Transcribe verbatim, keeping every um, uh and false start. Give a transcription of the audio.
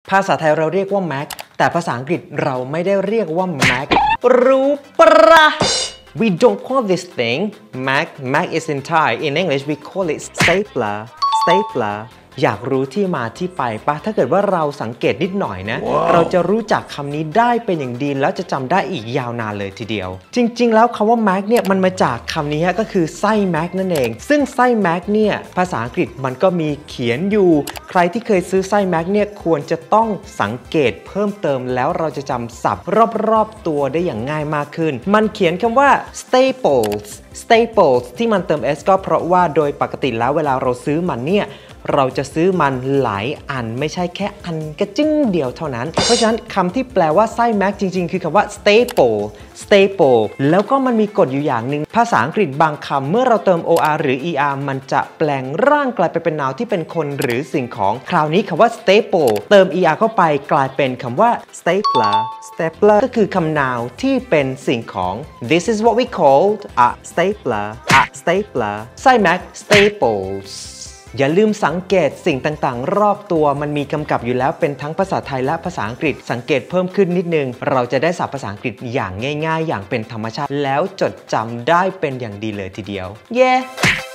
ภาษาไทยเราเรียกว่า Mac แต่ภาษาอังกฤษเราไม่ได้เรียกว่า Mac รู้ปะ We don't call this thing Mac Mac is in Thai in English we call it stapler stapler อยากรู้ที่มาที่ไปปะถ้าเกิดว่าเราสังเกตนิดหน่อยนะ wow. เราจะรู้จักคำนี้ได้เป็นอย่างดีแล้วจะจำได้อีกยาวนานเลยทีเดียวจริงๆแล้วคำว่า Mac เนี่ยมันมาจากคำนี้ก็คือไส้ Mac นั่นเองซึ่งไส้ Mac เนี่ยภาษาอังกฤษมันก็มีเขียนอยู่ใครที่เคยซื้อไส้ Mac เนี่ยควรจะต้องสังเกตเพิ่มเติมแล้วเราจะจำศัพท์รอบๆตัวได้อย่างง่ายมากขึ้นมันเขียนคำว่า staples staples ที่มันเติม s ก็เพราะว่าโดยปกติแล้วเวลาเราซื้อมันเนี่ยเราจะซื้อมันหลายอันไม่ใช่แค่อันกระจึ้งเดียวเท่านั้นเพราะฉะนั้นคำที่แปลว่าไส้ Mac จริงๆคือคำว่า staple staple แล้วก็มันมีกฎอยู่อย่างหนึ่งภาษาอังกฤษบางคำเมื่อเราเติม or หรือ er มันจะแปลงร่างกลายไปเป็นนามที่เป็นคนหรือสิ่งของคราวนี้คำว่า staple เติม er เข้าไปกลายเป็นคำว่า stapler stapler ก็คือคำนามที่เป็นสิ่งของ this is what we called a stapler a stapler ไส้ Mac staplesอย่าลืมสังเกตสิ่งต่างๆรอบตัวมันมีกำกับอยู่แล้วเป็นทั้งภาษาไทยและภาษาอังกฤษสังเกตเพิ่มขึ้นนิดนึงเราจะได้ศัพท์ภาษาอังกฤษอย่างง่ายๆอย่างเป็นธรรมชาติแล้วจดจำได้เป็นอย่างดีเลยทีเดียวเย้ yeah.